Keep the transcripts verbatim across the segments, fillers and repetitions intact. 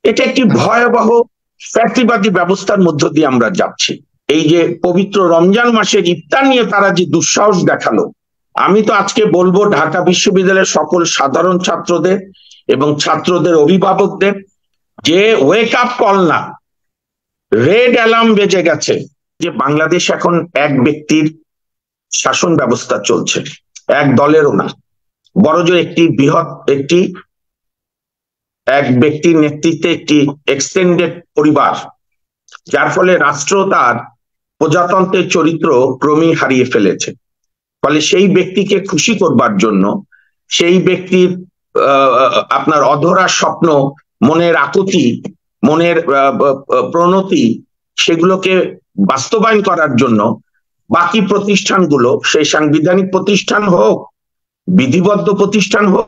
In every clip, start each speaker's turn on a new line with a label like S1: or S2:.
S1: এটা একটি ভয়াবহ ফ্যাসিবাদী ব্যবস্থার মধ্য দিয়ে আমরা যাচ্ছি। এই যে পবিত্র রমজান মাসের ইফতার নিয়ে তারা যে দুঃসাহস দেখালো, আমি তো আজকে বলবো ঢাকা বিশ্ববিদ্যালয়ের সকল সাধারণ ছাত্রদের এবং ছাত্রদের অভিভাবকদের যে ওয়েক আপ কল না, রেড অ্যালার্ম বেজে গেছে যে বাংলাদেশ এখন এক ব্যক্তির শাসন ব্যবস্থা চলছে, এক দলেরও না, বড়জোর একটি বৃহৎ একটি এক ব্যক্তির নেতৃত্বে একটি এক্সটেন্ডেড পরিবার, যার ফলে রাষ্ট্র তার প্রজাতন্ত্রের চরিত্র ক্রমেই হারিয়ে ফেলেছে। ফলে সেই ব্যক্তিকে খুশি করবার জন্য, সেই ব্যক্তির আপনার অধরা স্বপ্ন, মনের আকুতি, মনের প্রণতি, সেগুলোকে বাস্তবায়ন করার জন্য বাকি প্রতিষ্ঠানগুলো, সেই সাংবিধানিক প্রতিষ্ঠান হোক, বিধিবদ্ধ প্রতিষ্ঠান হোক,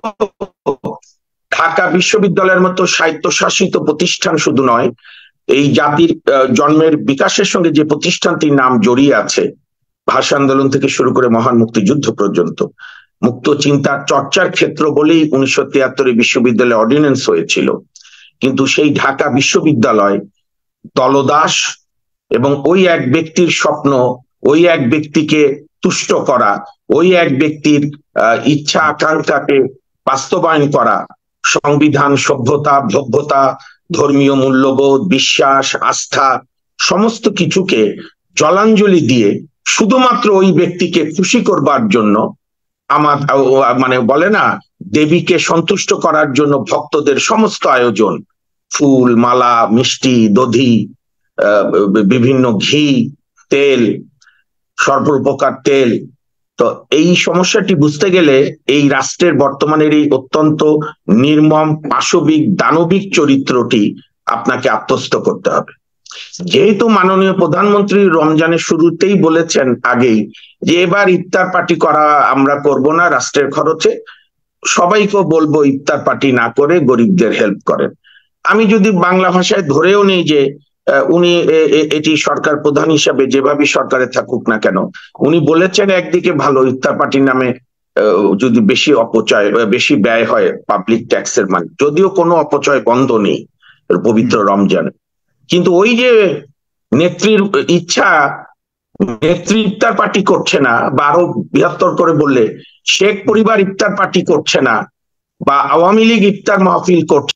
S1: ঢাকা বিশ্ববিদ্যালয়ের মতো স্বায়ত্তশাসিত প্রতিষ্ঠান শুধু নয়, এই জাতির জন্মের বিকাশের সঙ্গে যে প্রতিষ্ঠানটির নাম জড়িয়ে আছে, ভাষা আন্দোলন থেকে শুরু করে মহান মুক্তিযুদ্ধ পর্যন্ত, মুক্ত চিন্তার চর্চার ক্ষেত্র বলেই উনিশশো তিয়াত্তরে বিশ্ববিদ্যালয় অর্ডিন্যান্স হয়েছিল। কিন্তু সেই ঢাকা বিশ্ববিদ্যালয় দলদাস এবং ওই এক ব্যক্তির স্বপ্ন, ওই এক ব্যক্তিকে তুষ্ট করা, ওই এক ব্যক্তির ইচ্ছা আকাঙ্ক্ষাকে বাস্তবায়ন করা, সংবিধান, সভ্যতা, ভব্যতা, ধর্মীয় মূল্যবোধ, বিশ্বাস, আস্থা, সমস্ত কিছুকে জলাঞ্জলি দিয়ে শুধুমাত্র ওই ব্যক্তিকে খুশি করবার জন্য, আমার মানে বলে না, দেবীকে সন্তুষ্ট করার জন্য ভক্তদের সমস্ত আয়োজন, ফুল, মালা, মিষ্টি, দধি, বিভিন্ন ঘি, তেল, সর্বপ্রকার তেল। তো এই সমস্যাটি বুঝতে গেলে এই রাষ্ট্রের বর্তমানের এই অত্যন্ত নির্মম, পাশবিক, দানবিক চরিত্রটি আপনাকে আত্মস্থ করতে হবে। যেহেতু মাননীয় প্রধানমন্ত্রী রমজানের শুরুতেই বলেছেন আগেই যে এবার ইফতার পার্টি করা আমরা করব না রাষ্ট্রের খরচে, সবাইকে বলবো ইফতার পার্টি না করে গরিবদের হেল্প করেন। আমি যদি বাংলা ভাষায় ধরেও নেই যে উনি এটি সরকার প্রধান হিসাবে যেভাবে সরকারে থাকুক না কেন, উনি বলেছেন একদিকে ভালো, ইফতার পার্টির নামে যদি বেশি অপচয়, বেশি ব্যয় হয় পাবলিক ট্যাক্সের মানে, যদিও কোনো অপচয় বন্ধ নেই পবিত্র রমজান, কিন্তু ওই যে নেত্রীর ইচ্ছা, নেত্রী ইফতার পার্টি করছে না, বা আরো বৃহত্তর করে বললে শেখ পরিবার ইফতার পার্টি করছে না, বা আওয়ামী লীগ ইফতার মাহফিল করছে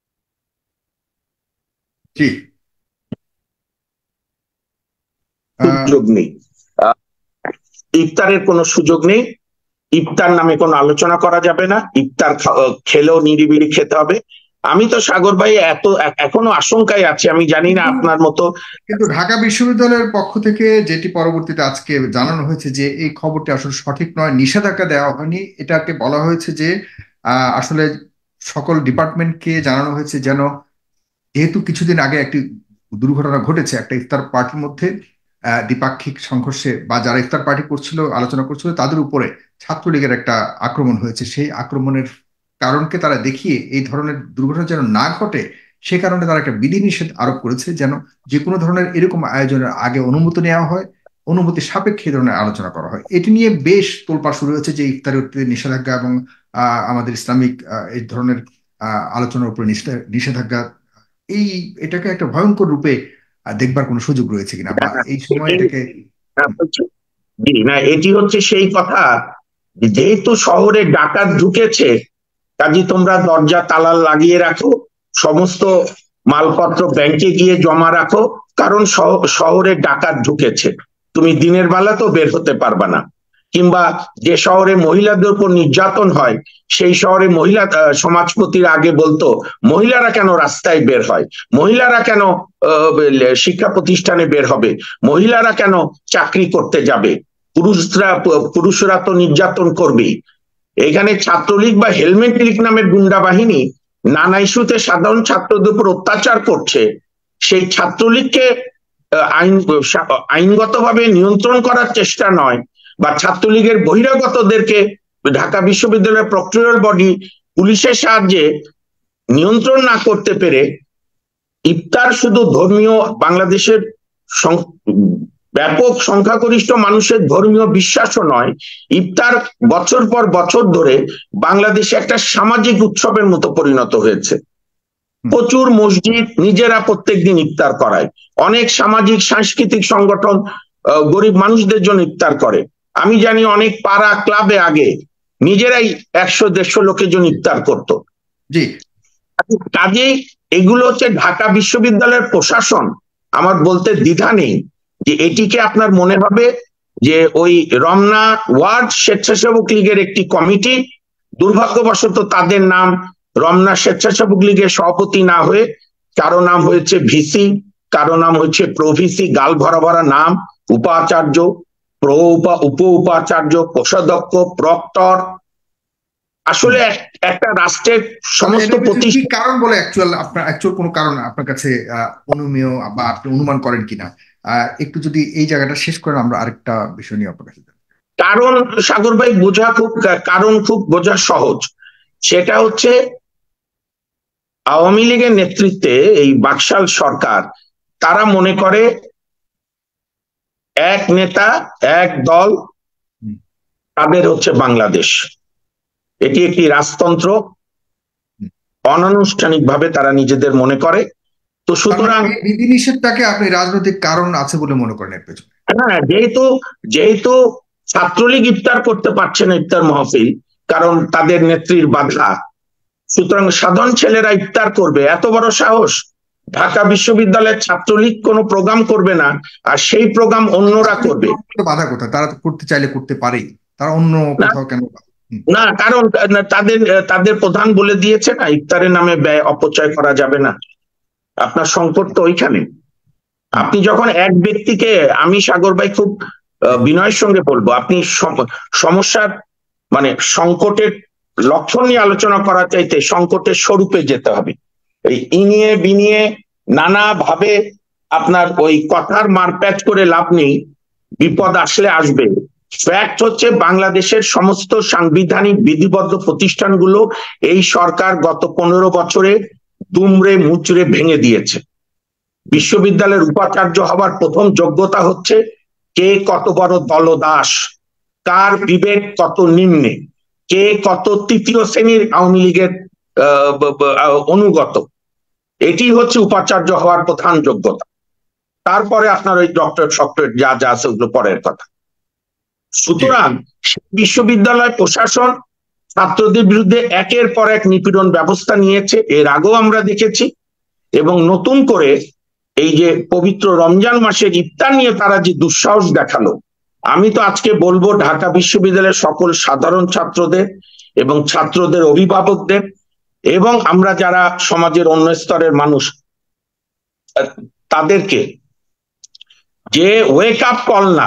S1: সুযোগ নেই, ইফতারের কোনো সুযোগ নেই, ইফতার নামে কোনো আলোচনা করা যাবে না, ইফতার খেলেও নিরিবিলি খেতে হবে। আমি তো সাগর ভাই এত এখনো আশঙ্কায় আছি, আমি জানি না আপনার মতো।
S2: কিন্তু ঢাকা বিশ্ববিদ্যালয়ের পক্ষ থেকে যেটি পরবর্তীতে আজকে জানানো হয়েছে যে এই খবরটি আসলে সঠিক নয়, নিষেধাজ্ঞা দেওয়া হয়নি, এটাকে বলা হয়েছে যে আহ আসলে সকল ডিপার্টমেন্টকে জানানো হয়েছে যেন, যেহেতু কিছুদিন আগে একটি দুর্ঘটনা ঘটেছে একটা ইফতার পার্টির মধ্যে, আহ দ্বিপাক্ষিক সংঘর্ষে বা যারা ইফতার পার্টি করছিল, আলোচনা করছিল, তাদের উপরে ছাত্রলীগের একটা আক্রমণ হয়েছে। সেই আক্রমণের কারণকে তারা দেখিয়ে এই ধরনের দুর্ঘটনা যেন না ঘটে, সে কারণে তারা একটা বিধিনিষেধ আরোপ করেছে, যেন যে কোনো ধরনের এরকম আয়োজনের আগে অনুমতি নেওয়া হয়, অনুমতি সাপেক্ষে এই ধরনের আলোচনা করা হয়। এটি নিয়ে বেশ তোলপাড় শুরু হয়েছে যে ইফতারের নিষেধাজ্ঞা এবং আহ আমাদের ইসলামিক এই ধরনের আহ আলোচনার উপরে নিষেধাজ্ঞা, এই এটাকে একটা ভয়ঙ্কর রূপে দেখবার কোনো সুযোগ রয়েছে কিনা, বা এই সময় এটাকে
S1: না। এটি হচ্ছে সেই কথা, যেহেতু শহরে ডাকাত ঢুকেছে, কাজে তোমরা দরজা তালা লাগিয়ে রাখো, সমস্ত মালপত্র ব্যাংকে গিয়ে জমা রাখো, কারণ শহরে ডাকাত ঢুকেছে, তুমি দিনের বেলা তো বের হতে পারবা না। কিংবা যে শহরে মহিলাদের উপর নির্যাতন হয়, সেই শহরে মহিলা সমাজপতির আগে বলতো মহিলারা কেন রাস্তায় বের হয়, মহিলারা কেন শিক্ষা প্রতিষ্ঠানে বের হবে, মহিলারা কেন চাকরি করতে যাবে, পুরুষরা পুরুষরা তো নির্যাতন করবেই। এখানে ছাত্রলীগ বা হেলমেট লীগ নামের গুন্ডা বাহিনী নানা ইস্যুতে সাধারণ ছাত্রদের উপর অত্যাচার করছে, সেই ছাত্রলীগকে আইন আইনগতভাবে নিয়ন্ত্রণ করার চেষ্টা নয়, বা ছাত্রলীগের বহিরাগতদেরকে ঢাকা বিশ্ববিদ্যালয়ের প্রক্টরিয়াল বডি পুলিশের সাহায্যে নিয়ন্ত্রণ না করতে পেরে ইফতার শুধু ধর্মীয়, বাংলাদেশের ব্যাপক সংখ্যাগরিষ্ঠ মানুষের ধর্মীয় বিশ্বাসও নয়, ইফতার বছর পর বছর ধরে বাংলাদেশে একটা সামাজিক উৎসবের মতো পরিণত হয়েছে। প্রচুর মসজিদ নিজেরা প্রত্যেকদিন ইফতার করায়, অনেক সামাজিক সাংস্কৃতিক সংগঠন গরিব মানুষদের জন্য ইফতার করে। আমি জানি অনেক পাড়া ক্লাবে আগে নিজেরাই একশো দেড়শো লোকের জন্য ইফতার করতো।
S2: জি,
S1: কাজেই এগুলো হচ্ছে ঢাকা বিশ্ববিদ্যালয়ের প্রশাসন, আমার বলতে দ্বিধা নেই যে এটিকে আপনার মনে হবে যে ওই রমনা ওয়ার্ড স্বেচ্ছাসেবক লীগের একটি কমিটি, দুর্ভাগ্যবশত তাদের নাম রমনা স্বেচ্ছাসেবক লীগের সভাপতি না হয়ে কারো নাম হয়েছে ভিসি, কারো নাম হচ্ছে প্রভিসি, গাল ভরা ভরা নাম, উপাচার্য, প্র উপ উপাচার্য, কোষাধ্যক্ষ, প্রক্টর। আসলে একটা রাষ্ট্রের সমস্ত প্রতিষ্ঠান
S2: কারণ বলে অ্যাকচুয়াল আপনার অ্যাকচুয়াল কোনো কারণ আপনার কাছে অনুমেয় বা আপনি অনুমান করেন কিনা, একটু যদি এই জায়গাটা শেষ করেন, আমরা আরেকটা বিষয় নিয়ে আপনার কাছে।
S1: কারণ সাগর ভাই বোঝা খুব কারণ খুব বোঝা সহজ, সেটা হচ্ছে আওয়ামী লীগের নেতৃত্বে এই বাকশাল সরকার, তারা মনে করে এক নেতা এক দল, তাদের হচ্ছে বাংলাদেশ, এটি একটি রাজতন্ত্র, অনানুষ্ঠানিক ভাবে তারা নিজেদের মনে করে। তো সুতরাং
S2: বিধিনিষেধটাকে আপনি রাজনৈতিক কারণ আছে বলে মনে করেন এর পেছনে?
S1: হ্যাঁ, যেহেতু যেহেতু ছাত্রলীগ ইফতার করতে পারছে না ইফতার মাহফিল, কারণ তাদের নেত্রীর বাধা, সুতরাং সাধারণ ছেলেরা ইফতার করবে, এত বড় সাহস! ঢাকা বিশ্ববিদ্যালয়ের ছাত্রলীগ কোনো প্রোগ্রাম করবে না, আর সেই প্রোগ্রাম অন্যরা করবে।
S2: বাধা কোথায়? তারা তো করতে চাইলে করতে পারেই, তারা অন্য কোথাও কেন?
S1: না, কারণ তাদের তাদের প্রধান বলে দিয়েছে না, ইফতারের নামে ব্যয় অপচয় করা যাবে না। আপনার সংকট তো ওইখানে। আপনি যখন এক ব্যক্তিকে, আমি সাগর ভাই খুব বিনয়ের সঙ্গে বলবো, আপনি সমস্যার মানে সংকটের লক্ষণ নিয়ে আলোচনা করা চাইতে সংকটের স্বরূপে যেতে হবে। এই ইনিয়ে বিনিয়ে নানা ভাবে আপনার ওই কথার মারপ্যাচ করে লাভ নেই, বিপদ আসলে আসবে। ফ্যাক্ট হচ্ছে বাংলাদেশের সমস্ত সাংবিধানিক বিধিবদ্ধ প্রতিষ্ঠানগুলো এই সরকার গত পনেরো বছরে দুমড়ে মুচড়ে ভেঙে দিয়েছে। বিশ্ববিদ্যালয়ের উপাচার্য হবার প্রথম যোগ্যতা হচ্ছে কে কত বড় দলদাস, কার বিবেক কত নিম্নে, কে কত তৃতীয় শ্রেণীর আওয়ামী লীগের অনুগত, এটি হচ্ছে উপাচার্য হওয়ার প্রধান যোগ্যতা। তারপরে আপনার ওই ডক্টরেট সফটওয়্যার যা যা আছে ওগুলো পরের কথা। সুতরাং বিশ্ববিদ্যালয় প্রশাসন ছাত্রদের বিরুদ্ধে একের পর এক নিপীড়ন ব্যবস্থা নিয়েছে, এর আগেও আমরা দেখেছি। এবং নতুন করে এই যে পবিত্র রমজান মাসের ইফতার নিয়ে তারা যে দুঃসাহস দেখালো, আমি তো আজকে বলবো ঢাকা বিশ্ববিদ্যালয়ের সকল সাধারণ ছাত্রদের এবং ছাত্রদের অভিভাবকদের এবং আমরা যারা সমাজের অন্য স্তরের মানুষ তাদেরকে, যে ওয়েক আপ কল না,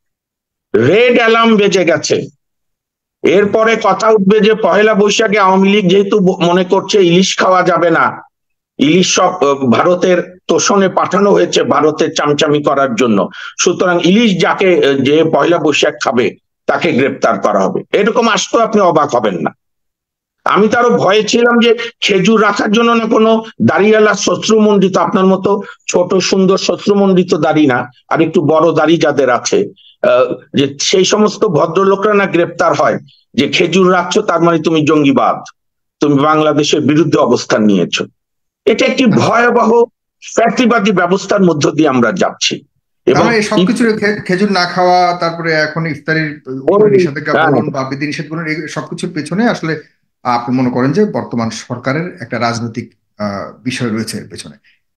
S1: রেড অ্যালার্ম বেজে গেছে। এরপরে কথা উঠবে যে পহেলা বৈশাখে আওয়ামী লীগ যেহেতু মনে করছে ইলিশ খাওয়া যাবে না, ইলিশ সব ভারতের তোষণে পাঠানো হয়েছে ভারতের চামচামি করার জন্য, সুতরাং ইলিশ যাকে যে পয়লা বৈশাখ খাবে তাকে গ্রেপ্তার করা হবে, এরকম আসতো আপনি অবাক হবেন না। আমি তো আরো ভয়ে ছিলাম যে খেজুর রাখার জন্য না কোনো দাড়িওয়ালা শত্রুমণ্ডিত, আপনার মতো ছোট সুন্দর শত্রুমণ্ডিত দাড়ি না, আর একটু বড় দাড়ি যাদের আছে, যে সেই সমস্ত ভদ্রলোকরা না গ্রেপ্তার হয়, যে খেজুর রাখছো তার মানে তুমি জঙ্গিবাদ, তুমি বাংলাদেশের বিরুদ্ধে অবস্থান নিয়েছো। এটা একটি ভয়াবহ ফ্যাক্টরিবাদী ব্যবস্থার মধ্য দিয়ে আমরা যাচ্ছি।
S2: এবং সবকিছু খেজুর না খাওয়া, তারপরে এখন ইফতারির নিষেধাজ্ঞা বলুন বা বিধি নিষেধ বলুন, সবকিছুর পেছনে আসলে আপনি মনে করেন যে বর্তমান সরকারের একটা রাজনৈতিক বিষয় রয়েছে এর পেছনে।